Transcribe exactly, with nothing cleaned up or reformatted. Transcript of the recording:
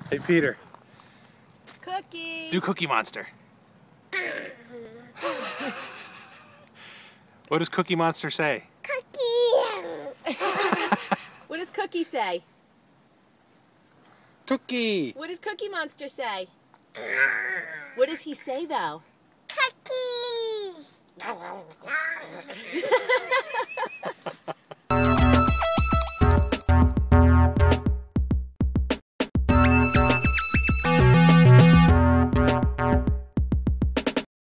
Hey, Peter. Cookie. Do Cookie Monster. What does Cookie Monster say? Cookie. What does Cookie say? Cookie. What does Cookie Monster say? What does he say, though? Cookie.